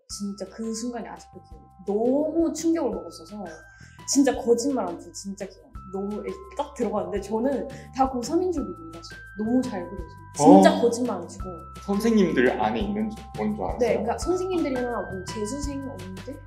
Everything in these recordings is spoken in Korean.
진짜 그 순간이 아직도 기억해. 너무 충격을 먹었어서 진짜 거짓말 안 치고 진짜 기억. 너무 딱 들어갔는데 저는 다 고3인 줄도 몰랐어요. 너무 잘 그려서 진짜 거짓말 안 치고. 선생님들 안에 있는 건 줄 알았어요? 네, 그러니까 선생님들이나 뭐 재수생 언니들?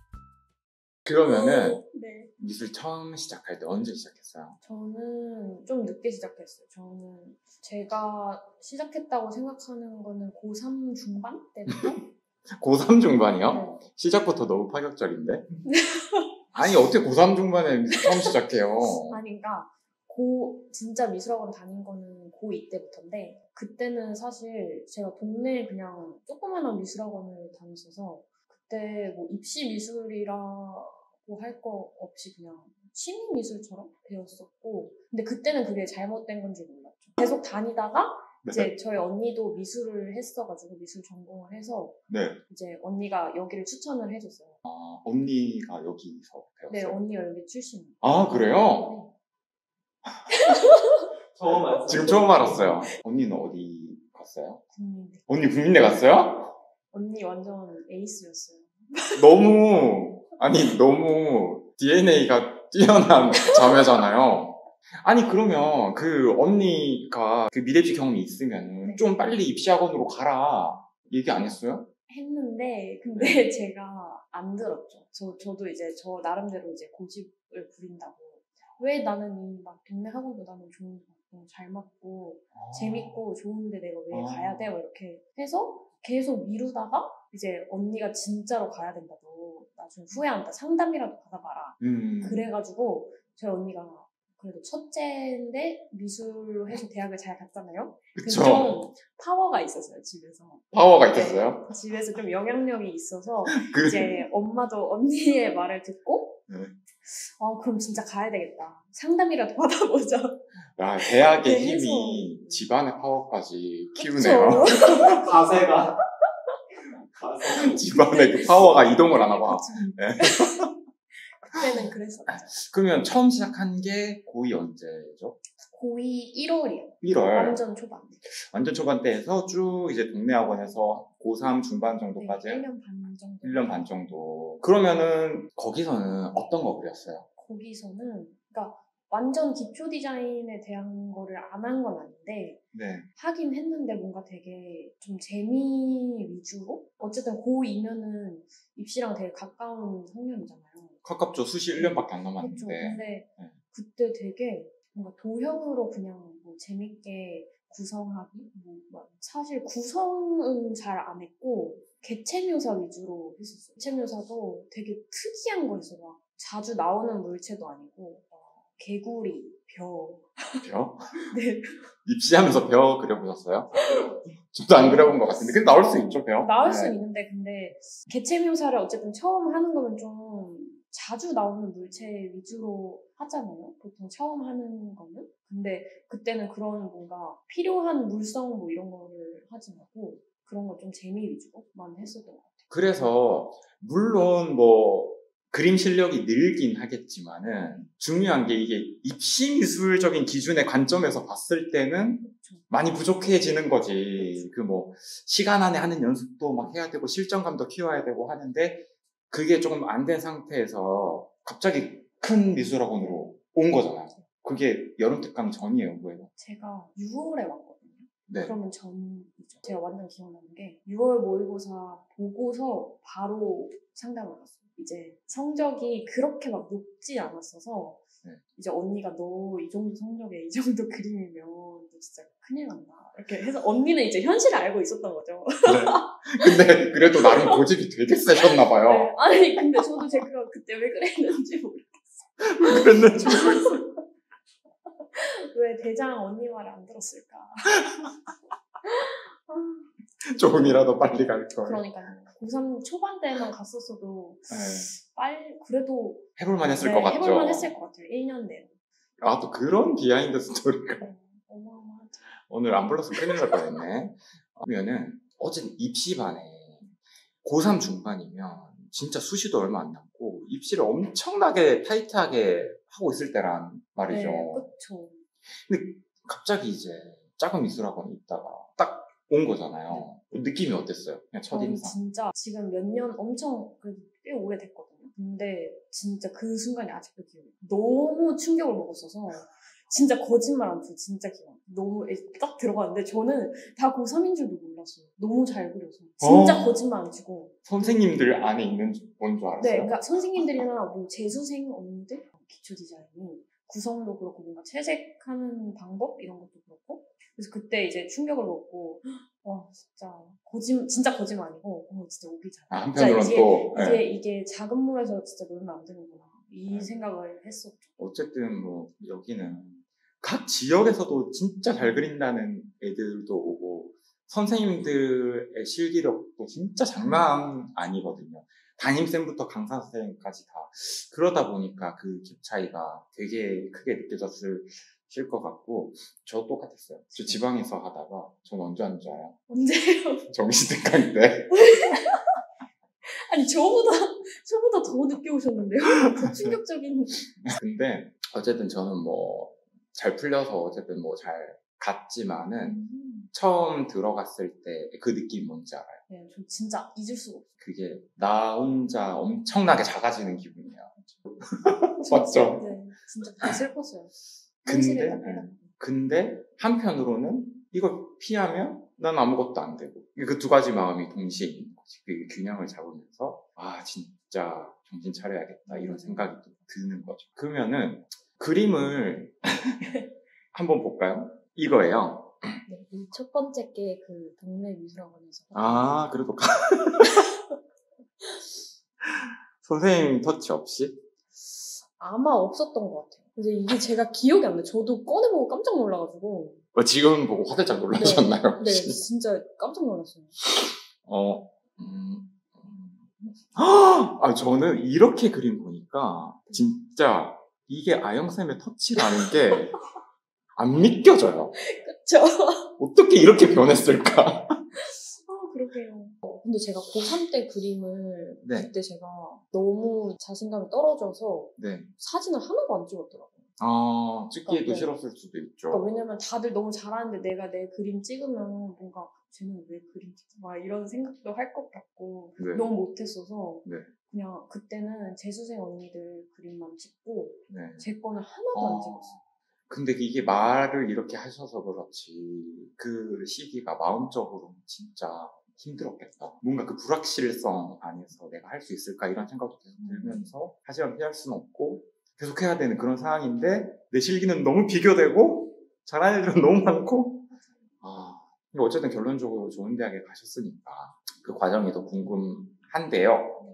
그러면은 네. 미술 처음 시작할 때 언제 시작했어요? 저는 좀 늦게 시작했어요. 저는 제가 시작했다고 생각하는 거는 고3 중반 때부터? 고3 중반이요? 네. 시작부터 너무 파격적인데? 아니 어떻게 고3 중반에 미술 처음 시작해요? 아니 그러니까 진짜 미술학원 다닌 거는 고2 때부터인데 그때는 사실 제가 동네에 그냥 조그마한 미술학원을 다녔어서 그때 뭐 입시 미술이라고 할 거 없이 그냥 취미 미술처럼 배웠었고 근데 그때는 그게 잘못된 건지 몰랐죠. 계속 다니다가 이제 저희 언니도 미술을 했어가지고 미술 전공을 해서 네. 이제 언니가 여기를 추천을 해줬어요. 아, 언니가 여기서 배웠어요? 네, 언니가 여기 출신이에요. 아, 그래요? 처음 알았어요. 지금 처음 알았어요. 언니는 어디 갔어요? 국민대. 언니 국민대 갔어요? 언니 완전 에이스였어요. 너무 DNA가 뛰어난 자매잖아요. 아니 그러면 그 언니가 그 미대 입시 경험이 있으면 네. 좀 빨리 입시학원으로 가라 얘기 안 했어요? 했는데 근데 제가 안 들었죠. 저도 이제 저 나름대로 이제 고집을 부린다고. 왜 나는 이 막 동네 학원보다는 좋은 거 잘 맞고 재밌고 좋은데 내가 왜 가야 돼? 뭐 이렇게 해서 계속 미루다가 이제 언니가 진짜로 가야 된다. 너 나중에 후회한다. 상담이라도 받아봐라. 그래가지고 저희 언니가 그래도 첫째인데 미술로 해서 대학을 잘 갔잖아요. 그쵸. 좀 파워가 있었어요, 집에서. 파워가 있었어요? 네, 집에서 좀 영향력이 있어서 이제 엄마도 언니의 말을 듣고 그럼 진짜 가야 되겠다. 상담이라도 받아보자. 야, 대학의 네, 힘이 해서. 집안의 파워까지 키우네요. 가세가 집안의 그 파워가 이동을 하나 봐. 네. 그때는 그랬었죠. 그러면 처음 시작한 게 고2 언제죠? 고2 1월이요. 1월. 완전 초반. 완전 초반 때에서 쭉 이제 동네 학원에서 고3 중반 정도까지. 네, 1년 반 정도. 1년 반 정도. 그러면은 거기서는 어떤 거 그렸어요? 거기서는 그러니까 완전 기초 디자인에 대한 거를 안 한 건 아닌데 네. 하긴 했는데 뭔가 되게 좀 재미 위주로? 어쨌든 고2면은 입시랑 되게 가까운 학년이잖아요. 가깝죠. 수시 1년밖에 안 그렇죠. 남았는데. 근데 네. 그때 되게 뭔가 도형으로 그냥 뭐 재밌게 구성하기? 뭐 사실 구성은 잘 안 했고 개체 묘사 위주로 했었어요. 개체 묘사도 되게 특이한 거 있어요. 막 자주 나오는 물체도 아니고 개구리, 벼. 벼? 네. 입시하면서 벼 그려보셨어요? 저도 안 그려본 것 같은데. 근데 나올 수 있죠, 벼? 나올 수 있는데 근데 개체 묘사를 어쨌든 처음 하는 거면 좀 자주 나오는 물체 위주로 하잖아요. 보통 처음 하는 거는. 근데 그때는 그런 뭔가 필요한 물성 뭐 이런 거를 하지 말고 그런 거 좀 재미 위주로만 했었던 것 같아요. 그래서 물론 뭐 그림 실력이 늘긴 하겠지만은 중요한 게 이게 입시 미술적인 기준의 관점에서 봤을 때는 그렇죠. 많이 부족해지는 거지. 그 뭐 시간 안에 하는 연습도 막 해야 되고 실전감도 키워야 되고 하는데 그게 조금 안 된 상태에서 갑자기 큰 미술학원으로 온 거잖아요. 그게 여름특강 전이에요, 뭐예요? 제가 6월에 왔거든요. 네. 그러면 전이죠. 제가 완전 기억나는 게 6월 모의고사 보고서 바로 상담을 갔어요. 이제 성적이 그렇게 막 높지 않았어서 네. 이제 언니가 너 이 정도 성적에 이 정도 그림이면 너 진짜 큰일 난다. 이렇게 해서 언니는 이제 현실을 알고 있었던 거죠. 네. 근데 그래도 나름 고집이 되게 세셨나 봐요. 네. 아니 근데 저도 제가 그때 왜 그랬는지 모르겠어요. 왜 그랬는지 모르겠어요. 왜 대장 언니 말을 안 들었을까? 조금이라도 빨리 갈 걸. 그러니까요. 고3 초반 때만 갔었어도 네. 그래도 해볼만 했을 것 같죠. 해볼만 했을 것 같아요. 1년 내로. 아, 또 그런 비하인드 스토리가. 어마어마하죠. 오늘 안 불렀으면 큰일 날 뻔했네. 그러면은 어쨌든 입시반에 고3 중반이면 진짜 수시도 얼마 안 남고 입시를 엄청나게 타이트하게 하고 있을 때란 말이죠. 네, 그쵸. 근데 갑자기 이제 작은 미술학원에 있다가 딱 온 거잖아요. 느낌이 어땠어요? 그냥 첫인상. 진짜 지금 몇 년 엄청 꽤 오래됐거든요. 근데 진짜 그 순간이 아직도 기억해요. 너무 충격을 먹었어서 진짜 거짓말 안 치고 진짜 기억. 너무 딱 들어갔는데 저는 다 고3인 줄도 몰랐어요. 너무 잘 그려서 진짜 거짓말 안 치고. 선생님들 안에 있는 건 줄 알았어요? 네, 그러니까 선생님들이나 뭐 재수생 언니들 기초 디자인이 구성도 그렇고 뭔가 채색하는 방법 이런 것도 그렇고 그래서 그때 이제 충격을 먹고 와 진짜 거짓말 아니고 진짜 오기 잘해. 한편으로는 또 이게 작은 물에서 진짜 놀면 안 되는구나 이 생각을 했었죠. 어쨌든 뭐 여기는 각 지역에서도 진짜 잘 그린다는 애들도 오고 선생님들의 실기력도 진짜 장난 아니거든요. 담임쌤부터 강사 선생님까지 다 그러다 보니까 그 갭 차이가 되게 크게 느껴졌을 것 같고 저 똑같았어요. 저 지방에서 하다가 전 언제 하는 줄 알아요? 언제요? 정시특강 때. 아니 저보다 더 늦게 오셨는데요? 더 충격적인. 근데 어쨌든 저는 뭐 잘 풀려서 어쨌든 뭐 잘 갔지만은 처음 들어갔을 때 그 느낌 뭔지 알아요? 네, 저 진짜 잊을 수가 없어요. 그게 나 혼자 엄청나게 작아지는 기분이야. 맞죠? 네, 진짜 되게 슬펐어요. 근데 한편으로는 이걸 피하면 난 아무것도 안 되고 그 두 가지 마음이 동시에 있는 거지. 그 균형을 잡으면서 진짜 정신 차려야겠다 이런 생각이 또 드는 거죠. 그러면은 그림을 한번 볼까요? 이거예요. 네, 이 첫 번째 게 그 동네 미술학원에서. 그래도 선생님 터치 없이? 아마 없었던 것 같아요. 근데 이게 제가 기억이 안 나요. 저도 꺼내보고 깜짝 놀라가지고. 지금 보고 화들짝 놀라셨나요? 네, 진짜 깜짝 놀랐어요. 저는 이렇게 그림 보니까 진짜 이게 아영쌤의 터치라는 게 안 믿겨져요. 그쵸? 어떻게 이렇게 변했을까? 그러게요. 근데 제가 고3 때 그림을 네. 그때 제가 너무 자신감이 떨어져서 네. 사진을 하나도 안 찍었더라고요. 찍기도 싫었을 수도 있죠. 그러니까 왜냐면 다들 너무 잘하는데 내가 내 그림 찍으면 뭔가 쟤는 왜 그림 찍지? 막 이런 생각도 할 것 같고 네. 너무 못했어서 네. 그냥 그때는 재수생 언니들 그림만 찍고 네. 제 거는 하나도 안 찍었어요. 근데 이게 말을 이렇게 하셔서 그렇지 그 시기가 마음적으로 진짜 힘들었겠다. 뭔가 그 불확실성 안에서 내가 할 수 있을까 이런 생각도 계속 들면서 하지만 피할 수는 없고 계속 해야 되는 그런 상황인데 내 실기는 너무 비교되고 잘하는 애들은 너무 많고 근데 어쨌든 결론적으로 좋은 대학에 가셨으니까 그 과정이 더 궁금한데요.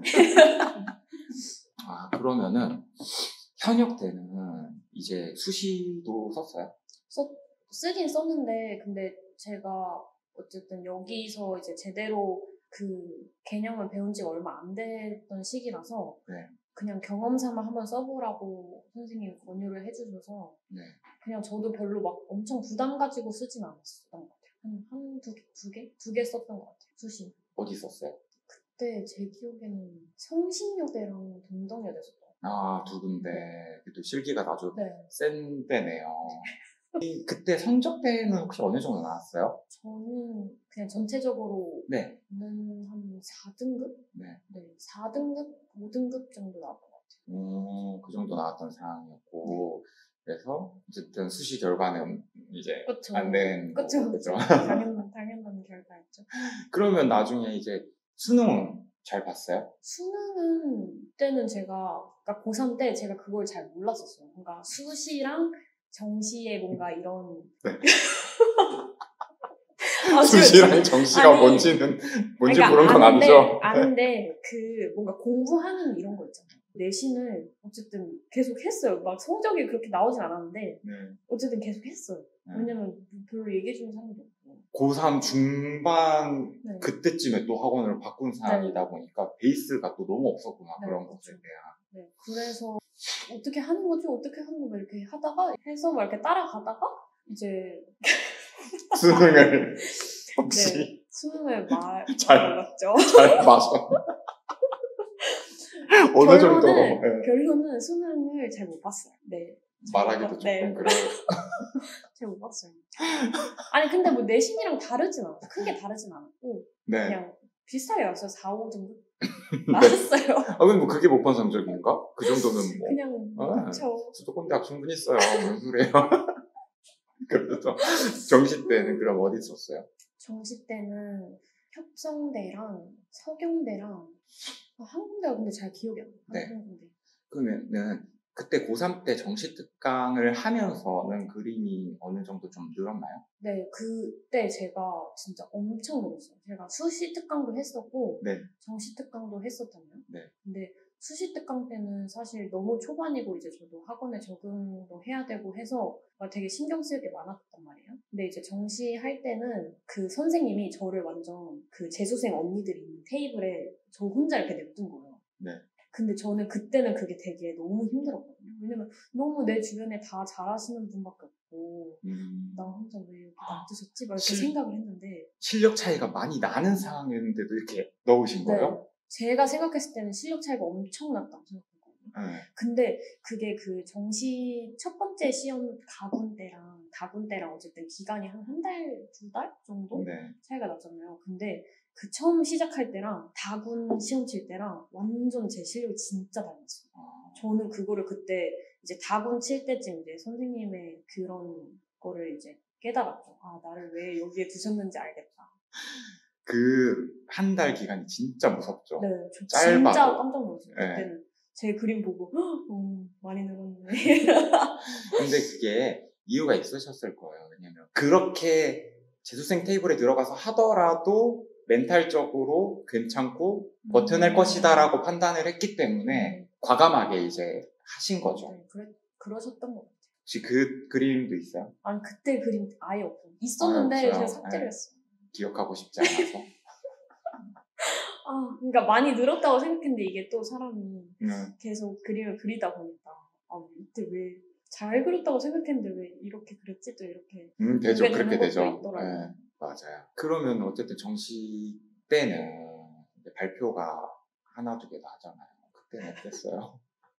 그러면은 현역 때는 이제 수시도 썼어요? 쓰긴 썼는데 근데 제가 어쨌든 여기서 이제 제대로 그 개념을 배운 지가 얼마 안 됐던 시기라서 네. 그냥 경험 삼아 한번 써보라고 선생님이 권유를 해주셔서 네. 그냥 저도 별로 막 엄청 부담 가지고 쓰진 않았었던 것 같아요. 두 개 썼던 것 같아요. 수시. 어디 썼어요? 그때 제 기억에는 성신여대랑 동덕여대 썼던 것 같아요. 두 군데. 또 실기가 아주 네. 센 데네요. 그때 성적대는 혹시 어느 정도 나왔어요? 저는 그냥 전체적으로는 네. 한 4등급? 네. 4등급? 5등급 정도 나왔던 것 같아요. 그 정도 나왔던 상황이었고, 그래서 어쨌든 수시 결과는 이제 안 된 거죠. 그죠? 당연한 결과였죠. 그러면 나중에 이제 수능은 잘 봤어요? 수능은 그때는 제가 그러니까 고3 때 제가 그걸 잘 몰랐었어요. 뭔가 수시랑 정시에 뭔가 이런 네. 수시랑 정시가 뭔지 그러니까 모르는 건 아니죠. 아는데 그 뭔가 공부하는 이런 거 있잖아요. 내신을 어쨌든 계속 했어요. 막 성적이 그렇게 나오진 않았는데 어쨌든 계속 했어요. 왜냐면 별로 얘기해주는 사람도 없고. 고3 중반 그때쯤에 또 학원을 바꾼 상황이다 보니까 베이스가 또 너무 없었구나. 그런 것에 대한. 네, 그래서 어떻게 하는 거지? 이렇게 하다가 해서 막 이렇게 따라가다가 이제 수능을 혹시 수능을 잘 맞죠? 잘 맞아. 어느 정도? 결론은 수능을 잘 못 봤어요. 네. 말하기도 조금 네. 그래요. 제가 못 봤어요. 아니 근데 뭐 내신이랑 다르진 않았어. 크게 다르진 않았고 네. 그냥 비슷하게 나왔어요. 4, 5 정도 네. 나왔어요. 아, 근데 뭐 그게 못본 성적인가? 그 정도는 뭐. 그냥 그쵸. 수도권 대학 충분히 있어요. 뭔 소리예요? 그래서 정시 때는 그럼 어디 있었어요? 정시 때는 협성대랑 서경대랑 한 군데가 근데 잘 기억이 안 나. 네. 한 군데. 그러면은 그때 고3 때 정시 특강을 하면서는 그림이 어느 정도 좀 늘었나요? 네, 그때 제가 진짜 엄청 늘었어요. 제가 수시 특강도 했었고 네. 정시 특강도 했었잖아요. 네. 근데 수시 특강 때는 사실 너무 초반이고 이제 저도 학원에 적응도 해야 되고 해서 되게 신경 쓸 게 많았단 말이에요. 근데 이제 정시 할 때는 그 선생님이 저를 완전 그 재수생 언니들이 있는 테이블에 저 혼자 이렇게 냅둔 거예요. 네. 근데 저는 그때는 그게 되게 너무 힘들었거든요. 왜냐면 너무 내 주변에 다 잘하시는 분밖에 없고 나 혼자 왜 여기 놔두셨지? 막 이렇게 생각을 했는데 실력 차이가 많이 나는 상황이었는데도 이렇게 넣으신 거예요? 네. 제가 생각했을 때는 실력 차이가 엄청 났다고 생각했거든요. 네. 근데 그게 그 정시 첫 번째 시험 다군 때랑 어쨌든 기간이 한 달, 2달 정도 네. 차이가 났잖아요. 근데 그 처음 시작할 때랑 다군 시험 칠 때랑 완전 제 실력이 진짜 달랐어요. 저는 그거를 그때 이제 다군 칠 때쯤 이제 선생님의 그런 거를 이제 깨달았죠. 아, 나를 왜 여기에 두셨는지 알겠다. 그 한 달 기간이 진짜 무섭죠. 네, 저 짧아도. 진짜 깜짝 놀랐어요. 네. 그때는 제 그림 보고 많이 늘었네. 근데 그게 이유가 있으셨을 거예요. 왜냐면 그렇게 재수생 테이블에 들어가서 하더라도 멘탈적으로 괜찮고 버텨낼 것이다라고 판단을 했기 때문에 과감하게 이제 하신 거죠. 네, 그러셨던 것 같아요. 혹시 그 그림도 있어요? 아니 그때 그림 아예 없어요. 있었는데 없어요? 제가 삭제를 네. 했어요. 기억하고 싶지 않아서. 그러니까 많이 늘었다고 생각했는데 이게 또 사람이 네. 계속 그림을 그리다 보니까 이때 왜 잘 그렸다고 생각했는데 왜 이렇게 그렸지? 또 이렇게 되죠. 보게 그렇게 되는 것도 되죠. 있더라고요. 네, 맞아요. 그러면 어쨌든 정시 때는 이제 발표가 하나 두 개도 하잖아요. 그때는 어땠어요?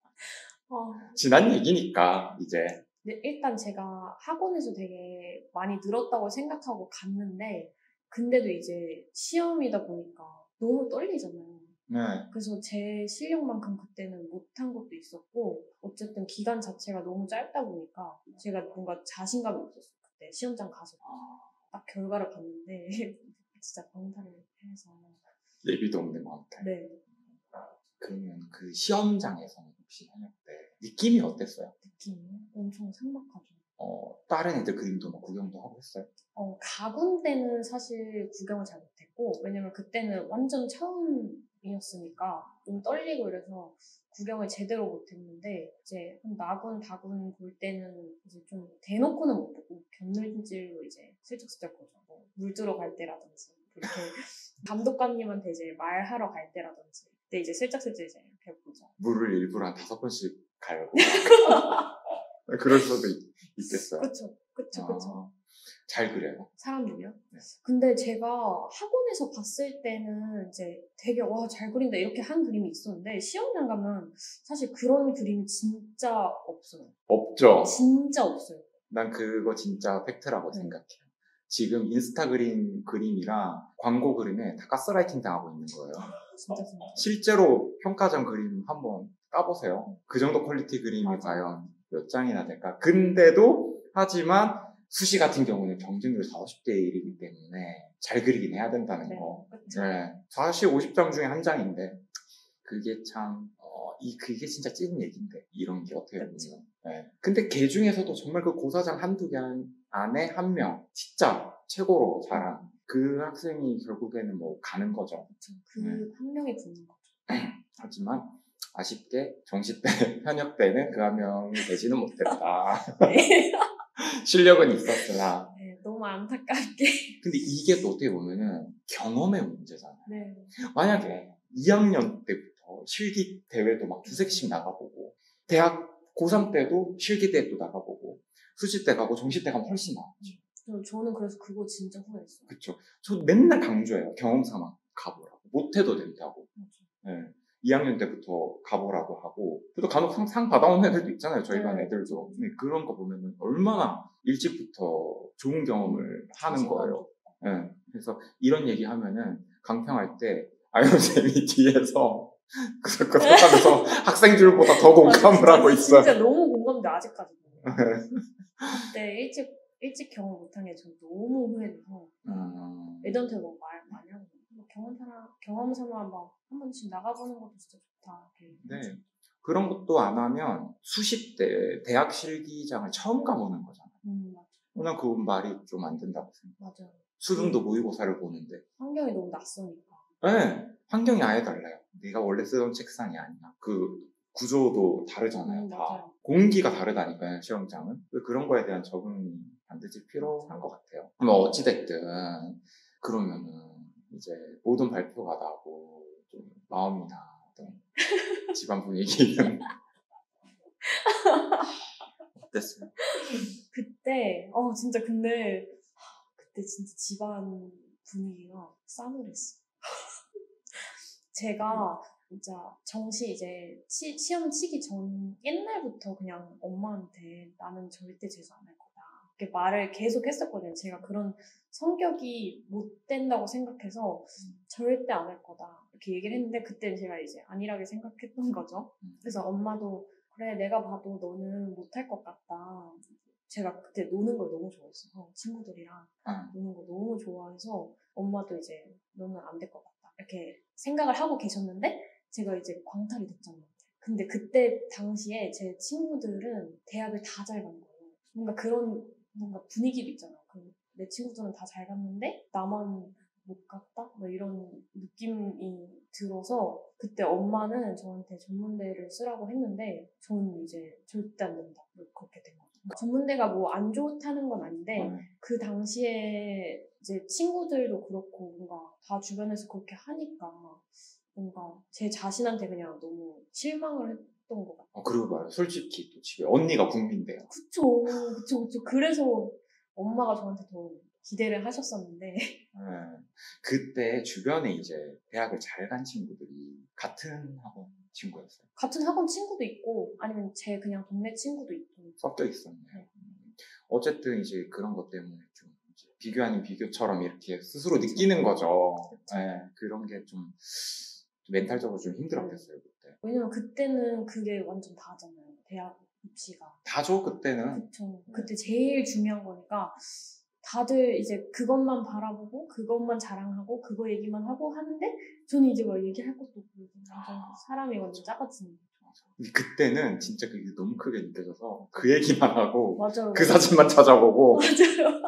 지난 얘기니까 이제. 근데 일단 제가 학원에서 되게 많이 늘었다고 생각하고 갔는데 근데도 이제 시험이다 보니까 너무 떨리잖아요. 네. 그래서 제 실력만큼 그때는 못한 것도 있었고 어쨌든 기간 자체가 너무 짧다 보니까 제가 뭔가 자신감이 없었어요. 그때 시험장 가서 딱 결과를 봤는데 진짜 방탄을 해서 예비도 없는 것 같아요. 네. 그러면 그 시험장에서는 혹시 현역 때 느낌이 어땠어요? 느낌이 엄청 삭막하죠. 다른 애들 그림도 막 구경도 하고 했어요? 가군 때는 사실 구경을 잘 못했고 왜냐면 그때는 완전 처음이었으니까 좀 떨리고 이래서 구경을 제대로 못했는데 이제 한 나군, 다군 볼 때는 이제 좀 대놓고는 못 보고 곁눈질로 이제 슬쩍슬쩍 보죠. 물 들어 갈 때라든지 이렇게 감독관님한테 이제 말하러 갈 때라든지 그때 이제 슬쩍슬쩍 이제 이렇게 보죠. 물을 일부러 한 5번씩 갈고 그럴 수도 있겠어요. 그쵸. 잘 그려요. 사람들이요? 네. 근데 제가 학원에서 봤을 때는 이제 되게 와, 잘 그린다 이렇게 한 그림이 있었는데 시험장 가면 사실 그런 그림이 진짜 없어요. 없죠? 진짜 없어요. 난 그거 진짜 팩트라고 생각해요. 지금 인스타그램 그림이랑 광고 그림에 다 가스라이팅 당하고 있는 거예요. 진짜. 실제로 평가전 그림 한번 까보세요. 그 정도 퀄리티 그림이 맞아. 과연 몇 장이나 될까? 근데도 하지만 수시 같은 경우는 경쟁률 40대 1이기 때문에 잘 그리긴 해야 된다는 거. 그쵸. 네. 40, 50장 중에 한 장인데 그게 참 그게 진짜 찐 얘기인데 이런 게 어떻게 보면. 네. 근데 걔 중에서도 정말 그 고사장 한두 개 안에 한 명 진짜 최고로 잘한 그 학생이 결국에는 뭐 가는 거죠. 그 한 명이 붙는 거죠. 하지만 아쉽게 정시 때, 현역 때는 그 한 명이 되지는 못했다. 네. 실력은 있었으나. 네, 너무 안타깝게. 근데 이게 또 어떻게 보면은 경험의 문제잖아요. 네. 만약에 2학년 때부터 실기 대회도 막 두세 개씩 나가보고, 대학 고3 때도 실기 대회도 나가보고, 수시 때 가고 정시 때 가면 훨씬 나았죠. 저는 그래서 그거 진짜 후회했어요. 그쵸. 저 맨날 강조해요. 경험 삼아 가보라고. 못해도 된다고. 네. 2학년 때부터 가보라고 하고, 또 간혹 상 받아온 애들도 있잖아요. 저희 반 애들도. 근데 그런 거 보면은 얼마나 일찍부터 좋은 경험을 하는 거예요. 네. 그래서 이런 얘기 하면은 강평할 때 아이언쌤이 뒤에서 그렇게 하면서 학생들보다 더 공감을 하고 있어요. 진짜 너무 공감돼 아직까지. 그때 일찍 경험 못한 게 전 너무 후회돼서 애들한테 뭐 말 많이 하고 경험 삼아 막 한 번씩 나가보는 것도 진짜 좋다. 네. 그런 것도 안 하면 수십 대 대학 실기장을 처음 가보는 거잖아요. 맞아. 난 그 말이 좀 안 된다고 생각해요. 맞아요. 수능도 모의고사를 보는데 환경이 너무 낯서니까. 네, 환경이 아예 달라요. 네가 원래 쓰던 책상이 아니야. 그 구조도 다르잖아요. 다 맞아요. 공기가 다르다니까요. 시험장은. 그런 거에 대한 적응이 반드시 필요한 것 같아요. 뭐 어찌됐든 그러면은 이제 모든 발표가 나고 좀 마음이나 어떤 집안 분위기는 어땠어요? 그때 진짜 근데 그때 진짜 집안 분위기가 싸늘했어. 제가 진짜 정시 이제 시험 치기 전 옛날부터 그냥 엄마한테 나는 절대 재수 안 할 거다 이렇게 말을 계속 했었거든요. 제가 그런 성격이 못 된다고 생각해서 절대 안 할 거다 이렇게 얘기를 했는데 그때는 제가 이제 안일하게 생각했던 거죠. 그래서 엄마도 그래 내가 봐도 너는 못할 것 같다. 제가 그때 노는 걸 너무 좋아했어서 친구들이랑 노는 거 너무 좋아해서 엄마도 이제 너는 안 될 것 같다 이렇게 생각을 하고 계셨는데 제가 이제 광탈이 됐잖아요. 근데 그때 당시에 제 친구들은 대학을 다 잘 간 거예요. 뭔가 그런 뭔가 분위기도 있잖아요. 내 친구들은 다 잘 갔는데 나만 못 갔다? 뭐 이런 느낌이 들어서 그때 엄마는 저한테 전문대를 쓰라고 했는데 저는 이제 절대 안 된다. 그렇게 된 거죠. 전문대가 뭐 안 좋다는 건 아닌데 그 당시에 이제 친구들도 그렇고 뭔가 다 주변에서 그렇게 하니까 뭔가 제 자신한테 그냥 너무 실망을 했던 것 같아요. 그리고 말이야 솔직히 또 집에 언니가 국민대요. 그쵸. 그래서 엄마가 저한테 더 기대를 하셨었는데 그때 주변에 이제 대학을 잘 간 친구들이 같은 학원 친구였어요. 같은 학원 친구도 있고 아니면 제 그냥 동네 친구도 있고 섞여 있었네요. 어쨌든 이제 그런 것 때문에 좀 비교 아닌 비교처럼 이렇게 스스로 느끼는 거죠. 네, 그런 게 좀 멘탈적으로 좀 힘들었겠어요 그때. 왜냐면 그때는 그게 완전 다잖아요. 대학 입시가. 다죠 그때는. 그쵸. 그때 제일 중요한 거니까 다들 이제 그것만 바라보고 그것만 자랑하고 그거 얘기만 하고 하는데 저는 이제 막 얘기할 것도 없고 사람이 완전 작아지는 거죠. 근데 그때는 진짜 그게 너무 크게 느껴져서 그 얘기만 하고 맞아요. 그 사진만 찾아보고 맞아요.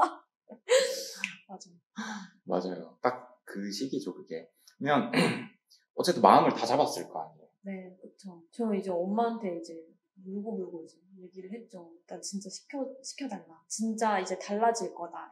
맞아요. 딱 그 시기죠 그게. 그냥 어쨌든 마음을 다 잡았을 거 아니에요. 네, 그쵸. 저는 이제 엄마한테 이제 물고 이제 얘기를 했죠. 나 진짜 시켜달라. 진짜 이제 달라질 거다.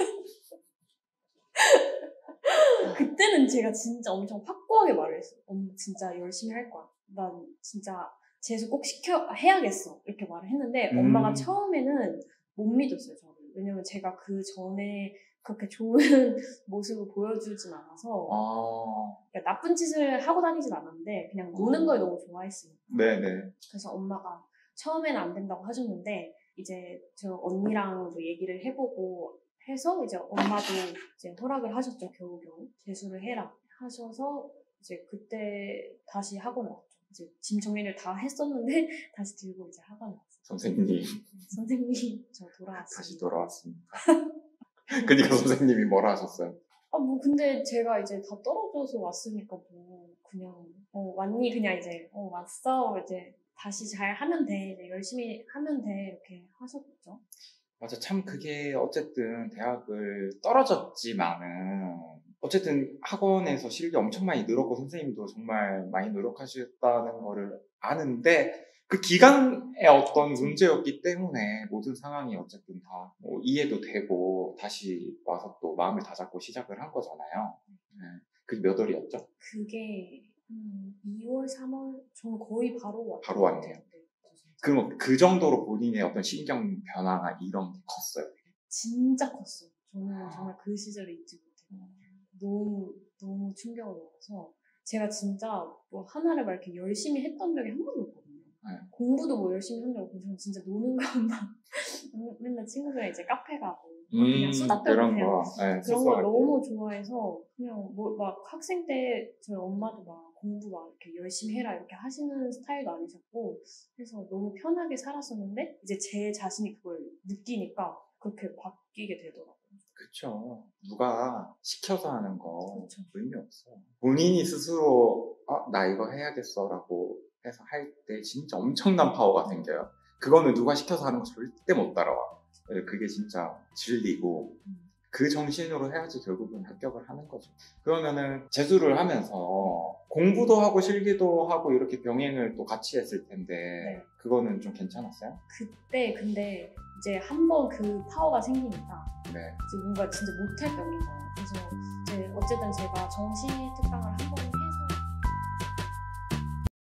그때는 제가 진짜 엄청 확고하게 말을 했어요. 엄마 진짜 열심히 할 거야. 난 진짜 재수 꼭 해야겠어. 이렇게 말을 했는데 엄마가 처음에는 못 믿었어요, 저를. 왜냐면 제가 그 전에 그렇게 좋은 모습을 보여주진 않아서 그러니까 나쁜 짓을 하고 다니진 않았는데 그냥 노는 걸 너무 좋아했으니까. 네네. 그래서 엄마가 처음에는 안 된다고 하셨는데 이제 저 언니랑도 얘기를 해보고 해서 이제 엄마도 이제 허락을 하셨죠. 겨우겨우 재수를 해라 하셔서 이제 그때 다시 학원 왔죠. 이제 짐 정리를 다 했었는데 다시 들고 이제 학원 왔어요. 선생님 저 돌아왔어요. 다시 돌아왔습니다. 그러니까 선생님이 뭐라 하셨어요? 뭐 근데 제가 이제 다 떨어져서 왔으니까 뭐 그냥 왔니 그냥 이제 왔어 이제 다시 잘 하면 돼 이제 열심히 하면 돼 이렇게 하셨죠. 맞아 참 그게 어쨌든 대학을 떨어졌지만은 어쨌든 학원에서 실력이 엄청 많이 늘었고 선생님도 정말 많이 노력하셨다는 거를 아는데 그 기간의 어떤 문제였기 때문에 모든 상황이 어쨌든 다 이해도 되고 다시 와서 또 마음을 다잡고 시작을 한 거잖아요. 네. 그게 몇 월이었죠? 그게 2월, 3월 저는 거의 바로 왔어요. 바로 왔네요. 그럼 그 정도로 본인의 어떤 신경 변화나 이런 게 컸어요? 진짜 컸어요. 저는 정말 그 시절을 잊지 못해요. 너무 충격을 먹어서 제가 진짜 뭐 하나를 막 이렇게 열심히 했던 적이 한 번도 없거든요. 네. 공부도 뭐 열심히 한 적 없고 저는 진짜 노는 것만 맨날 친구들이랑 이제 카페 가고 그냥 수다 떨고 그런 그냥 거. 네, 그런 걸 소소하게. 너무 좋아해서 그냥 뭐 막 학생 때 저희 엄마도 막 공부 막 이렇게 열심히 해라 이렇게 하시는 스타일도 아니셨고 그래서 너무 편하게 살았었는데 이제 제 자신이 그걸 느끼니까 그렇게 바뀌게 되더라고요. 그쵸. 누가 시켜서 하는 거 그쵸. 의미 없어. 본인이 스스로 나 이거 해야겠어라고 해서 할 때 진짜 엄청난 파워가 생겨요. 그거는 누가 시켜서 하는 거 절대 못 따라와. 그게 진짜 진리고 그 정신으로 해야지 결국은 합격을 하는 거죠. 그러면은 재수를 하면서 공부도 하고 실기도 하고 이렇게 병행을 또 같이 했을 텐데 네. 그거는 좀 괜찮았어요? 그때 근데 이제 한번 그 파워가 생기니까 네. 이제 뭔가 진짜 못할 병인 거예요. 그래서 이제 어쨌든 제가 정시 특강을 한 번